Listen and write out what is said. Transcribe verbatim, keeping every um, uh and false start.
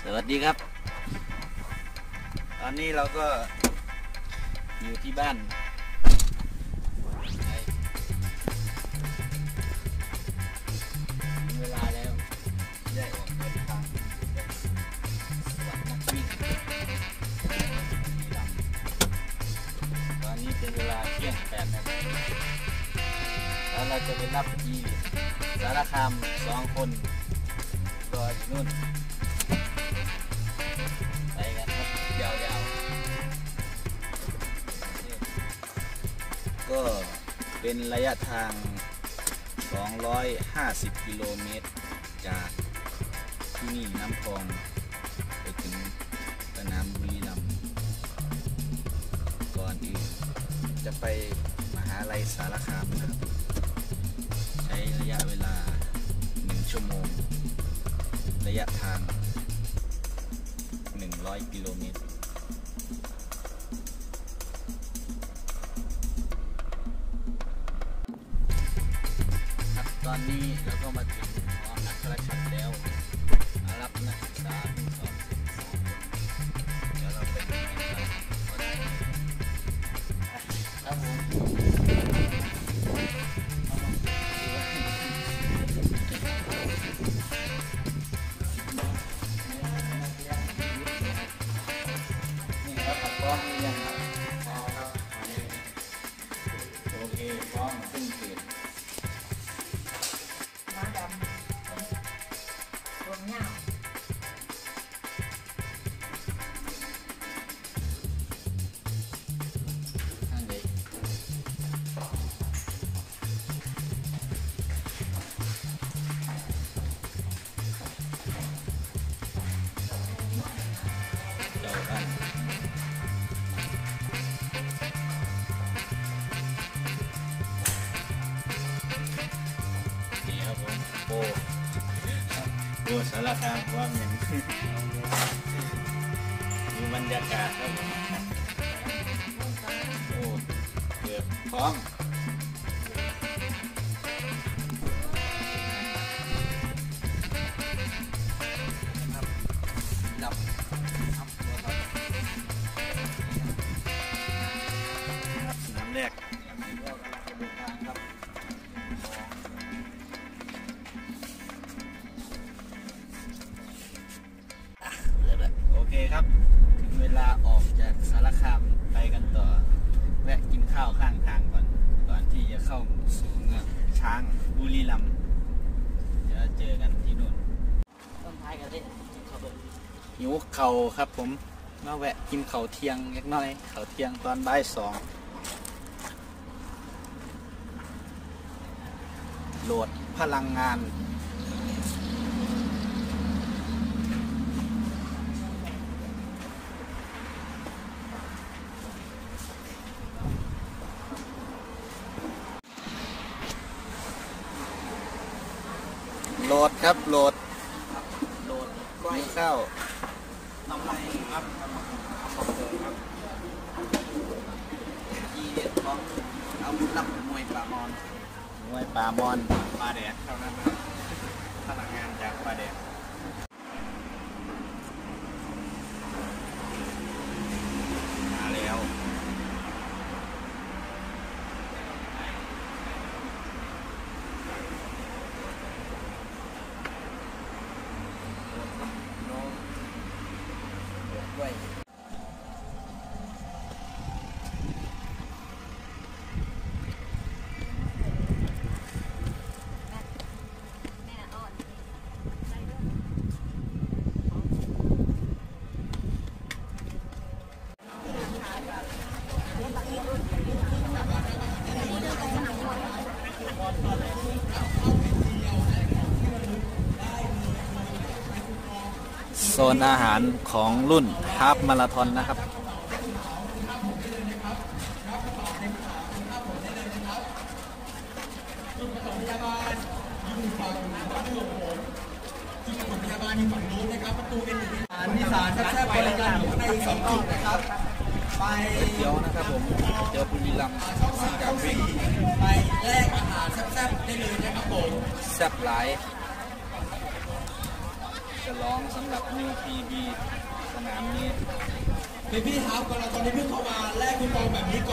สวัสดีครับตอนนี้เราก็อยู่ที่บ้านเวลาแล้วได้ออกเดินทางสวรรค์นักวิ่งตอนนี้เป็นเวลาเที่ยงแปดนาทีแล้วเราจะไปรับที่สารคามสองคนรออยู่นู่นไปกันครับยาวๆก็เป็นระยะทางสองร้อยห้าสิบกิโลเมตรจากที่นี่น้ำพองไปถึงสนามบุรีรัมย์ก่อนอื่นจะไปมหาลัยสารคามนะครับใช้ระยะเวลาหนึ่งชั่วโมงระยะทางหนึ่งร้อยกิโลเมตรครับตอนนี้เราก็มาถึงหออัครชัดแล้วมารับนักศึกษาทุกสองเดี๋ยวเราไปดูกันครับผมพร้อมหรือยังครับพร้อมครับโอเคพร้อมขึ้นเกิดม้าดำรวมเงาข้างในเจ้าบ้านโอ้โหสารคามว่าอย่างดูบรรยากาศครับผมโอ้เกือบพร้อมดับครับสนามแรกก็กำลังจะเดินทางครับโอเคครับถึงเวลาออกจากสารคามไปกันต่อแวะกินข้าวข้างทางก่อนก่อนที่จะเข้าสู่เมืองช้างบุรีรัมย์จะเจอกันที่นู่นต้นท้ายกันดิหิวเข่าครับผมมาแวะกินเข่าเที่ยงเล็กน้อยเข่าเที่ยงตอนบ่ายสองโหลดพลังงานโหลดครับโหลดโหลดก้อยข้าวทำไรครับทำของเดิมครับยีเด็ดของเอาลับมวยปลามอนมวยปลามอนปลาแดดเท่านั้นนะพนักงานจากปลาแดดมาแล้วด้วยโซนอาหารของรุ่นฮาล์ฟมาราธอนนะครับนิสานแซ่บๆบริการอยู่ในสองจุดนะครับไปเดี๋ยวนะครับผมเจอบุรีรัมย์จากวิ่งไปแลกอาหารแซ่บๆได้เลยนะครับผมแซ่บหลายฉลองสำหรับ ยู ที บี สนามนี้พี่พี่ครับกำลังตอนนี้เพิ่งเข้ามาแลกคูปองแบบนี้ก่อน